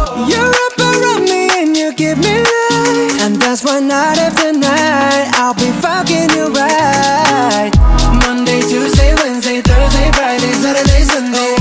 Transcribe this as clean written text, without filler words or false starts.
You're up around me and you give me life, and that's why night after night I'll be fine.